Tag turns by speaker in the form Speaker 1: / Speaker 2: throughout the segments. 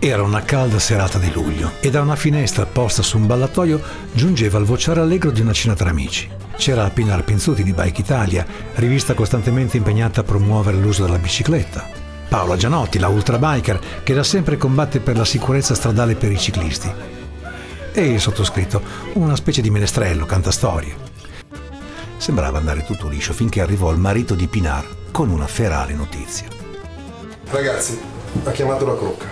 Speaker 1: Era una calda serata di luglio e da una finestra posta su un ballatoio giungeva il vociare allegro di una cena tra amici. C'era Pinar Pinzuti di Bike Italia, rivista costantemente impegnata a promuovere l'uso della bicicletta. Paola Gianotti, la ultrabiker, che da sempre combatte per la sicurezza stradale per i ciclisti. E il sottoscritto, una specie di menestrello, cantastorie. Sembrava andare tutto liscio finché arrivò il marito di Pinar con una ferale notizia.
Speaker 2: Ragazzi, ha chiamato la crocca.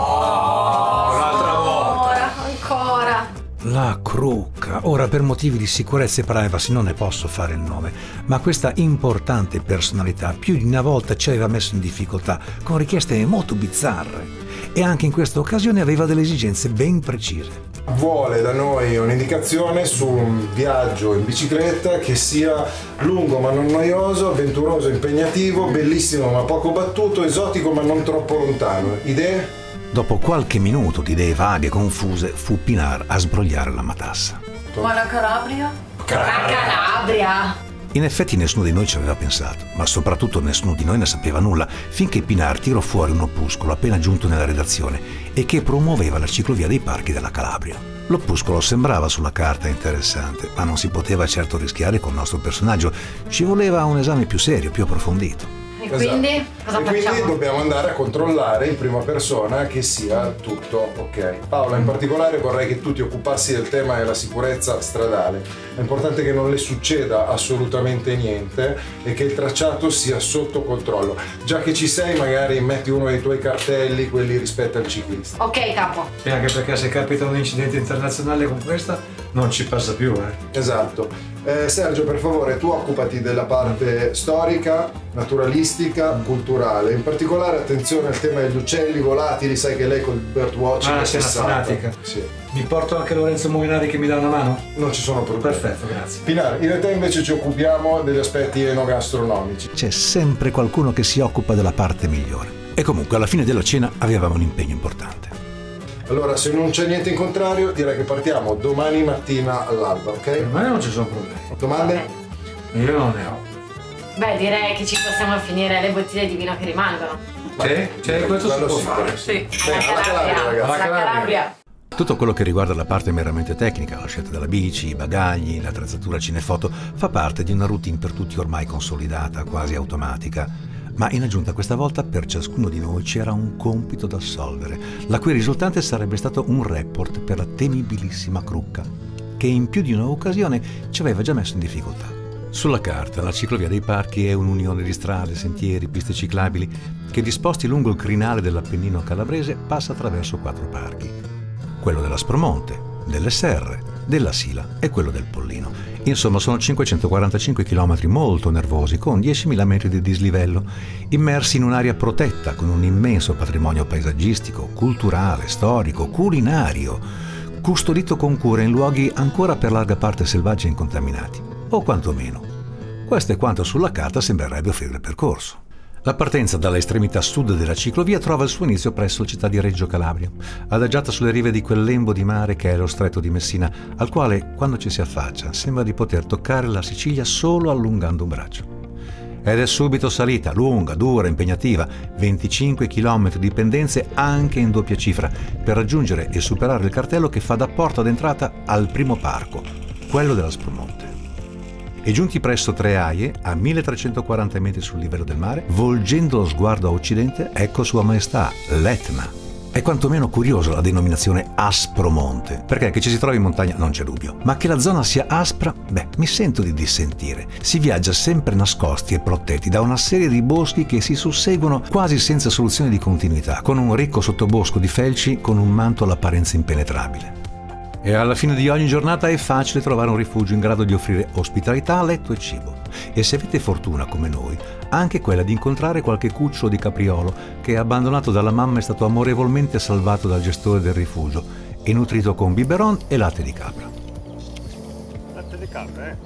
Speaker 3: No, un'altra volta.
Speaker 4: Ancora.
Speaker 1: La Crocca. Ora, per motivi di sicurezza e privacy non ne posso fare il nome, ma questa importante personalità più di una volta ci aveva messo in difficoltà con richieste molto bizzarre e anche in questa occasione aveva delle esigenze ben precise.
Speaker 2: Vuole da noi un'indicazione su un viaggio in bicicletta che sia lungo ma non noioso, avventuroso, impegnativo, bellissimo ma poco battuto, esotico ma non troppo lontano. Idee?
Speaker 1: Dopo qualche minuto di idee vaghe e confuse, fu Pinar a sbrogliare la matassa.
Speaker 4: Ma la Calabria? La Calabria!
Speaker 1: In effetti nessuno di noi ci aveva pensato, ma soprattutto nessuno di noi ne sapeva nulla, finché Pinar tirò fuori un opuscolo appena giunto nella redazione e che promuoveva la ciclovia dei parchi della Calabria. L'opuscolo sembrava sulla carta interessante, ma non si poteva certo rischiare con il nostro personaggio. Ci voleva un esame più serio, più approfondito.
Speaker 4: E quindi cosa facciamo?
Speaker 2: Quindi dobbiamo andare a controllare in prima persona che sia tutto ok. Paola, in particolare vorrei che tu ti occupassi del tema della sicurezza stradale. È importante che non le succeda assolutamente niente e che il tracciato sia sotto controllo. Già che ci sei, magari metti uno dei tuoi cartelli, quelli rispetto al ciclista.
Speaker 4: Ok, capo.
Speaker 3: Sì, anche perché se capita un incidente internazionale con questa non ci passa più,
Speaker 2: Esatto. Sergio, per favore, tu occupati della parte storica, naturalistica, culturale. In particolare attenzione al tema degli uccelli volatili, sai che lei col birdwatching
Speaker 3: sei una fanatica.
Speaker 2: Sì.
Speaker 3: Mi porto anche Lorenzo Molinari che mi dà una mano?
Speaker 2: Non ci sono problemi.
Speaker 3: Perfetto, grazie.
Speaker 2: Pinar, io e te invece ci occupiamo degli aspetti enogastronomici.
Speaker 1: C'è sempre qualcuno che si occupa della parte migliore. E comunque alla fine della cena avevamo un impegno importante.
Speaker 2: Allora, se non c'è niente in contrario, direi che partiamo domani mattina all'alba, ok?
Speaker 3: Per me non ci sono problemi.
Speaker 2: Domande?
Speaker 3: Io non ne ho.
Speaker 4: Beh, direi che ci possiamo finire le bottiglie di vino che rimangono.
Speaker 3: Sì? Questo si può fare.
Speaker 4: Sì.
Speaker 2: Bene, alla Calabria, ragazzi.
Speaker 3: Alla
Speaker 4: La Calabria.
Speaker 1: Tutto quello che riguarda la parte meramente tecnica, la scelta della bici, i bagagli, l'attrezzatura cinefoto, fa parte di una routine per tutti ormai consolidata, quasi automatica. Ma in aggiunta questa volta per ciascuno di noi c'era un compito da assolvere, la cui risultante sarebbe stato un report per la temibilissima Crocca, che in più di un'occasione ci aveva già messo in difficoltà. Sulla carta la ciclovia dei parchi è un'unione di strade, sentieri, piste ciclabili che disposti lungo il crinale dell'Appennino calabrese passa attraverso 4 parchi. Quello dell'Aspromonte, delle Serre, della Sila e quello del Pollino. Insomma, sono 545 km molto nervosi, con 10.000 metri di dislivello, immersi in un'area protetta con un immenso patrimonio paesaggistico, culturale, storico, culinario, custodito con cura in luoghi ancora per larga parte selvaggi e incontaminati. O quantomeno, questo è quanto sulla carta sembrerebbe offrire il percorso. La partenza dalla estremità sud della ciclovia trova il suo inizio presso la città di Reggio Calabria, adagiata sulle rive di quel lembo di mare che è lo Stretto di Messina, al quale, quando ci si affaccia, sembra di poter toccare la Sicilia solo allungando un braccio. Ed è subito salita, lunga, dura, impegnativa, 25 km di pendenze anche in doppia cifra, per raggiungere e superare il cartello che fa da porta d'entrata al primo parco, quello dell'Aspromonte. E giunti presso Tre Aie, a 1340 metri sul livello del mare, volgendo lo sguardo a occidente, ecco Sua Maestà, l'Etna. È quantomeno curiosa la denominazione Aspromonte, perché che ci si trovi in montagna non c'è dubbio, ma che la zona sia aspra, mi sento di dissentire. Si viaggia sempre nascosti e protetti da una serie di boschi che si susseguono quasi senza soluzione di continuità, con un ricco sottobosco di felci con un manto all'apparenza impenetrabile. E alla fine di ogni giornata è facile trovare un rifugio in grado di offrire ospitalità, letto e cibo. E se avete fortuna come noi, anche quella di incontrare qualche cucciolo di capriolo che, abbandonato dalla mamma, è stato amorevolmente salvato dal gestore del rifugio e nutrito con biberon e latte di capra.
Speaker 5: Latte di capra,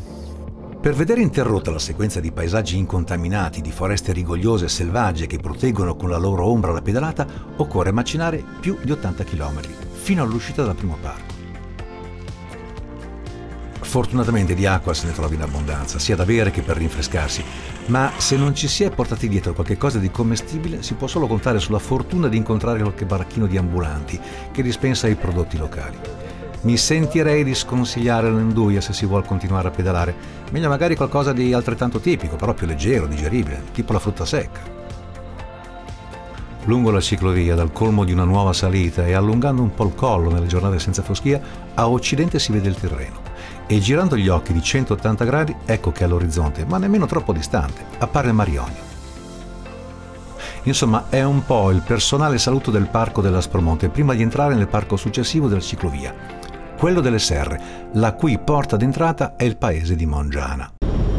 Speaker 1: Per vedere interrotta la sequenza di paesaggi incontaminati, di foreste rigogliose e selvagge che proteggono con la loro ombra la pedalata, occorre macinare più di 80 km, fino all'uscita dal primo parco. Fortunatamente di acqua se ne trova in abbondanza, sia da bere che per rinfrescarsi, ma se non ci si è portati dietro qualche cosa di commestibile si può solo contare sulla fortuna di incontrare qualche baracchino di ambulanti che dispensa i prodotti locali. Mi sentirei di sconsigliare l'Enduia se si vuole continuare a pedalare, meglio magari qualcosa di altrettanto tipico, però più leggero, digeribile, tipo la frutta secca. Lungo la ciclovia, dal colmo di una nuova salita e allungando un po' il collo nelle giornate senza foschia, a occidente si vede il Tirreno e girando gli occhi di 180 gradi ecco che all'orizzonte, ma nemmeno troppo distante, appare Marionio. Insomma, è un po' il personale saluto del parco dell'Aspromonte prima di entrare nel parco successivo della ciclovia, quello delle Serre, la cui porta d'entrata è il paese di Mongiana.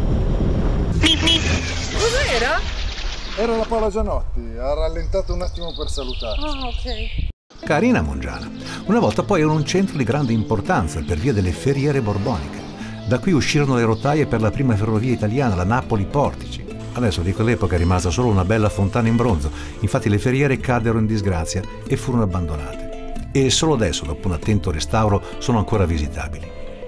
Speaker 6: Cos'era?
Speaker 2: Era la Paola Gianotti, ha rallentato un attimo per salutare.
Speaker 6: Ah, ok.
Speaker 1: Carina Mongiana. Una volta poi era un centro di grande importanza per via delle ferriere borboniche. Da qui uscirono le rotaie per la prima ferrovia italiana, la Napoli-Portici. Adesso di quell'epoca è rimasta solo una bella fontana in bronzo, infatti le ferriere caddero in disgrazia e furono abbandonate. E solo adesso, dopo un attento restauro, sono ancora visitabili.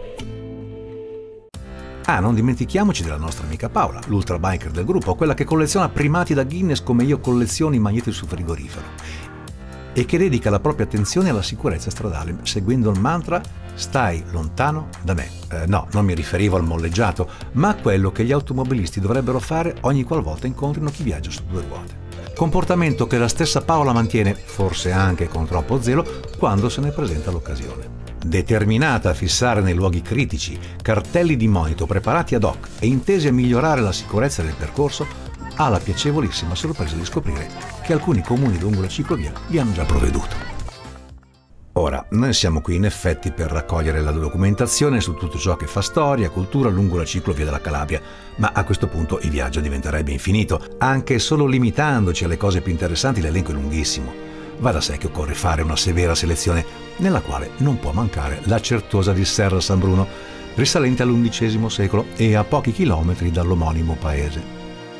Speaker 1: Ah, non dimentichiamoci della nostra amica Paola, l'ultra biker del gruppo, quella che colleziona primati da Guinness come io colleziono i magneti sul frigorifero e che dedica la propria attenzione alla sicurezza stradale, seguendo il mantra «Stai lontano da me». No, non mi riferivo al molleggiato, ma a quello che gli automobilisti dovrebbero fare ogni qualvolta incontrino chi viaggia su due ruote. Comportamento che la stessa Paola mantiene, forse anche con troppo zelo, quando se ne presenta l'occasione. Determinata a fissare nei luoghi critici cartelli di monito preparati ad hoc e intesi a migliorare la sicurezza del percorso, ha la piacevolissima sorpresa di scoprire che alcuni comuni lungo la ciclovia vi hanno già provveduto. Ora, noi siamo qui in effetti per raccogliere la documentazione su tutto ciò che fa storia, cultura lungo la ciclovia della Calabria, ma a questo punto il viaggio diventerebbe infinito, anche solo limitandoci alle cose più interessanti l'elenco è lunghissimo. Va da sé che occorre fare una severa selezione, nella quale non può mancare la certosa di Serra San Bruno, risalente all'XI secolo e a pochi chilometri dall'omonimo paese.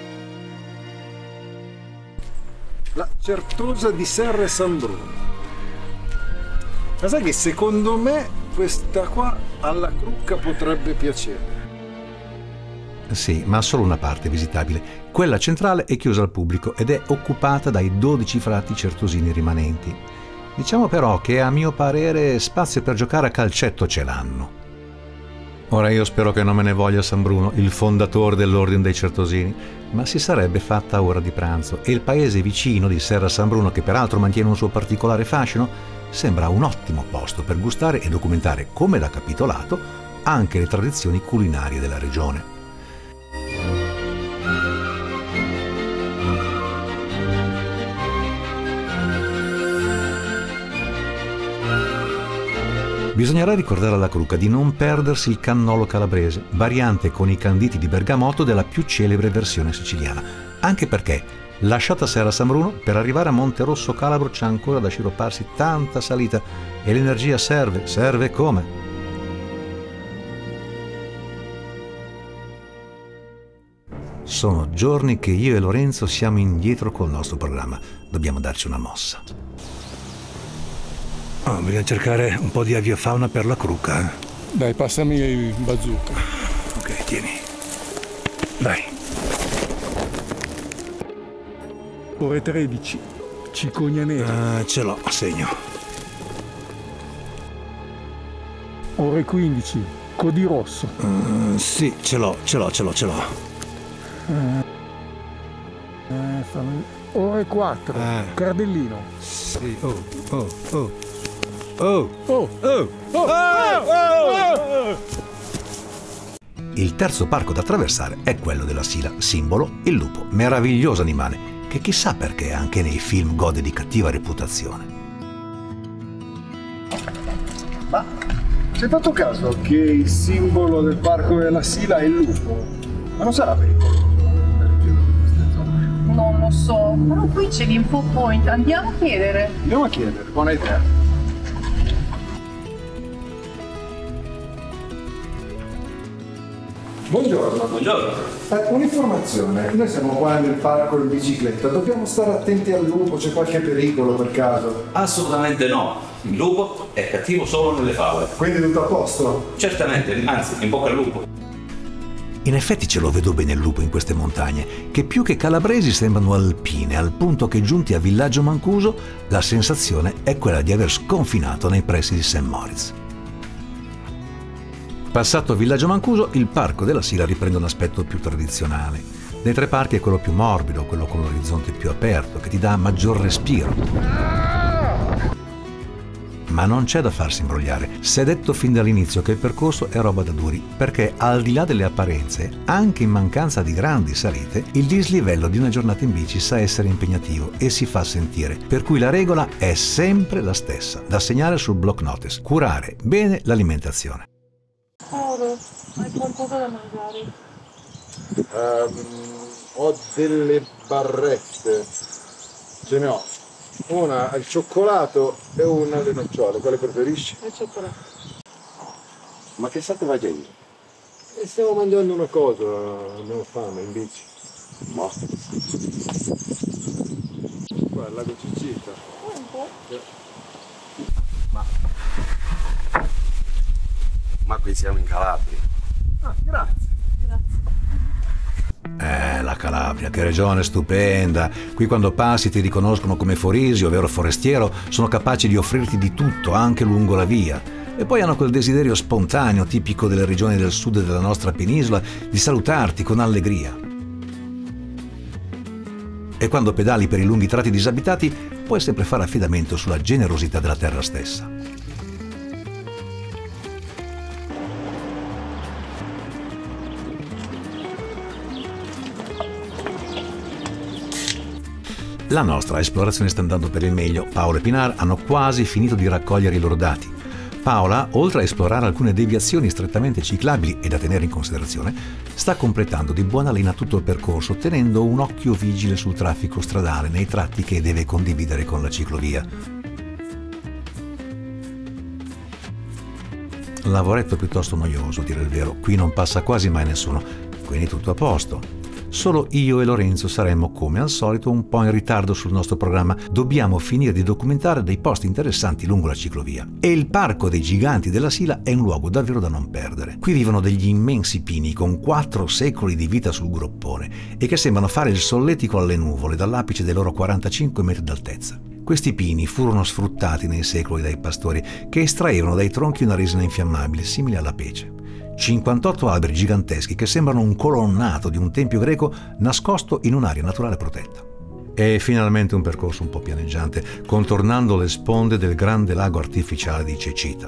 Speaker 2: La certosa di Serra San Bruno. Ma sai che secondo me questa qua alla Crucca potrebbe piacere?
Speaker 1: Sì, ma solo una parte visitabile. Quella centrale è chiusa al pubblico ed è occupata dai 12 frati certosini rimanenti. Diciamo però che a mio parere spazio per giocare a calcetto ce l'hanno. Ora io spero che non me ne voglia San Bruno, il fondatore dell'Ordine dei Certosini, ma si sarebbe fatta ora di pranzo e il paese vicino di Serra San Bruno, che peraltro mantiene un suo particolare fascino, sembra un ottimo posto per gustare e documentare, come da capitolato, anche le tradizioni culinarie della regione. Bisognerà ricordare alla Crucca di non perdersi il cannolo calabrese, variante con i canditi di bergamotto della più celebre versione siciliana, anche perché, lasciata Serra San Bruno, per arrivare a Monte Rosso Calabro c'è ancora da sciropparsi tanta salita e l'energia serve come? Sono giorni che io e Lorenzo siamo indietro col nostro programma, dobbiamo darci una mossa. Oh, bisogna cercare un po' di aviofauna per la Crucca.
Speaker 7: Dai, passami il bazooka.
Speaker 1: Ok, tieni. Dai.
Speaker 7: Ore 13, cicogna nera.
Speaker 1: Ce l'ho, segno.
Speaker 7: Ore 15, codi rosso.
Speaker 1: Sì, ce l'ho.
Speaker 7: Ore 4, cardellino.
Speaker 1: Sì, Il terzo parco da attraversare è quello della Sila, simbolo il lupo, meraviglioso animale, che chissà perché anche nei film gode di cattiva reputazione.
Speaker 2: Ma ci hai fatto caso che il simbolo del parco della Sila è il lupo? Ma non sarà pericoloso?
Speaker 6: Non lo so, però qui c'è l'info point, andiamo a chiedere.
Speaker 2: Andiamo a chiedere, buona idea. Buongiorno.
Speaker 8: Buongiorno.
Speaker 2: Un'informazione, noi siamo qua nel parco in bicicletta, dobbiamo stare attenti al lupo, c'è qualche pericolo per caso?
Speaker 8: Assolutamente no. Il lupo è cattivo solo nelle favole.
Speaker 2: Quindi tutto a posto?
Speaker 8: Certamente, anzi, in bocca al lupo.
Speaker 1: In effetti ce lo vedo bene il lupo in queste montagne, che più che calabresi sembrano alpine, al punto che giunti a Villaggio Mancuso la sensazione è quella di aver sconfinato nei pressi di St. Moritz. Passato Villaggio Mancuso, il Parco della Sila riprende un aspetto più tradizionale. Dei tre parchi è quello più morbido, quello con l'orizzonte più aperto, che ti dà maggior respiro. Ma non c'è da farsi imbrogliare. Si è detto fin dall'inizio che il percorso è roba da duri, perché al di là delle apparenze, anche in mancanza di grandi salite, il dislivello di una giornata in bici sa essere impegnativo e si fa sentire. Per cui la regola è sempre la stessa, da segnare sul block notice: curare bene l'alimentazione.
Speaker 6: Paolo, hai qualcosa da mangiare?
Speaker 2: Ho delle barrette. Ce ne ho. Una al cioccolato e una alle nocciole. Quale preferisci?
Speaker 6: Il cioccolato.
Speaker 2: Ma che state facendo? Stiamo mangiando una cosa, abbiamo fame in bici. Ma. Qua il lago Cicita.
Speaker 6: Un po'?
Speaker 9: Ma qui siamo in Calabria.
Speaker 2: Ah, grazie.
Speaker 1: La Calabria, che regione stupenda! Qui quando passi ti riconoscono come forisio, vero forestiero, sono capaci di offrirti di tutto, anche lungo la via. E poi hanno quel desiderio spontaneo, tipico delle regioni del sud della nostra penisola, di salutarti con allegria. E quando pedali per i lunghi tratti disabitati, puoi sempre fare affidamento sulla generosità della terra stessa. La nostra esplorazione sta andando per il meglio. Paolo e Pinar hanno quasi finito di raccogliere i loro dati. Paola, oltre a esplorare alcune deviazioni strettamente ciclabili e da tenere in considerazione, sta completando di buona lena tutto il percorso, tenendo un occhio vigile sul traffico stradale nei tratti che deve condividere con la ciclovia. Lavoretto piuttosto noioso, a dire il vero. Qui non passa quasi mai nessuno, quindi tutto a posto. Solo io e Lorenzo saremmo, come al solito, un po' in ritardo sul nostro programma. Dobbiamo finire di documentare dei posti interessanti lungo la ciclovia. E il Parco dei Giganti della Sila è un luogo davvero da non perdere. Qui vivono degli immensi pini con 4 secoli di vita sul groppone e che sembrano fare il solletico alle nuvole dall'apice dei loro 45 metri d'altezza. Questi pini furono sfruttati nei secoli dai pastori, che estraevano dai tronchi una resina infiammabile simile alla pece. 58 alberi giganteschi che sembrano un colonnato di un tempio greco nascosto in un'area naturale protetta. E finalmente un percorso un po' pianeggiante, contornando le sponde del grande lago artificiale di Cecita.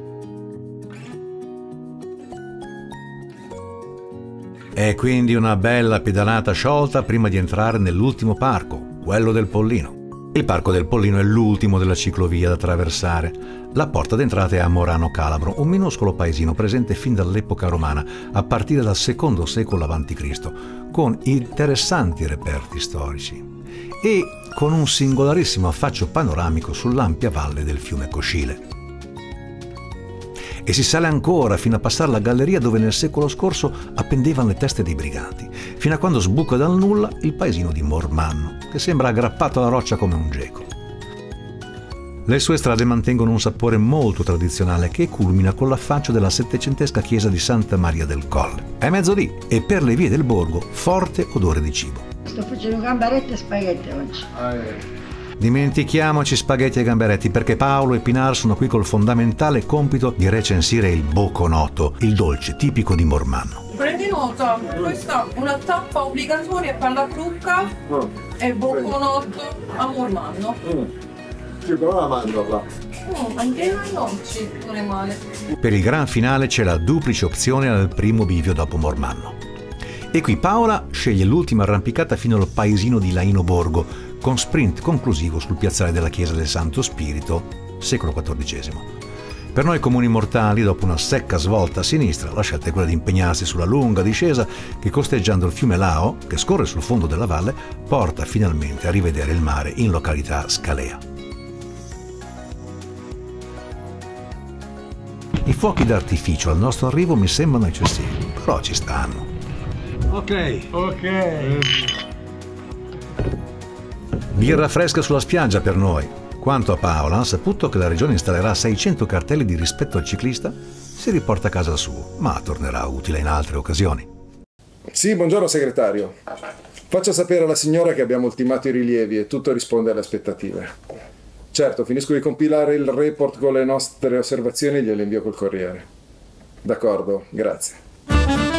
Speaker 1: E quindi una bella pedalata sciolta prima di entrare nell'ultimo parco, quello del Pollino. Il Parco del Pollino è l'ultimo della ciclovia da attraversare. La porta d'entrata è a Morano Calabro, un minuscolo paesino presente fin dall'epoca romana, a partire dal II secolo a.C., con interessanti reperti storici e con un singolarissimo affaccio panoramico sull'ampia valle del fiume Coscile. E si sale ancora fino a passare la galleria dove nel secolo scorso appendevano le teste dei briganti, fino a quando sbuca dal nulla il paesino di Mormanno, che sembra aggrappato alla roccia come un geco. Le sue strade mantengono un sapore molto tradizionale che culmina con l'affaccio della settecentesca chiesa di Santa Maria del Colle. È mezzodì e per le vie del borgo forte odore di cibo.
Speaker 10: Sto facendo gamberetti e spaghetti oggi.
Speaker 1: Dimentichiamoci spaghetti e gamberetti, perché Paolo e Pinar sono qui col fondamentale compito di recensire il boconoto, il dolce tipico di Mormanno.
Speaker 6: Prendi nota, questa è una tappa obbligatoria per la trucca e boconotto a Mormanno.
Speaker 2: Sì, però la mangio là.
Speaker 6: Anche noi oggi non è male.
Speaker 1: Per il gran finale c'è la duplice opzione al primo bivio dopo Mormanno. E qui Paola sceglie l'ultima arrampicata fino al paesino di Laino Borgo, con sprint conclusivo sul piazzale della chiesa del Santo Spirito, secolo XIV. Per noi comuni mortali, dopo una secca svolta a sinistra, la scelta è quella di impegnarsi sulla lunga discesa che, costeggiando il fiume Lao, che scorre sul fondo della valle, porta finalmente a rivedere il mare in località Scalea. I fuochi d'artificio al nostro arrivo mi sembrano eccessivi, però ci stanno.
Speaker 3: Ok.
Speaker 1: Birra fresca sulla spiaggia per noi. Quanto a Paola, saputo che la regione installerà 600 cartelli di rispetto al ciclista, si riporta a casa al suo, ma tornerà utile in altre occasioni.
Speaker 2: Sì, buongiorno segretario. Faccia sapere alla signora che abbiamo ultimato i rilievi e tutto risponde alle aspettative. Certo, finisco di compilare il report con le nostre osservazioni e gliele invio col corriere. D'accordo, grazie.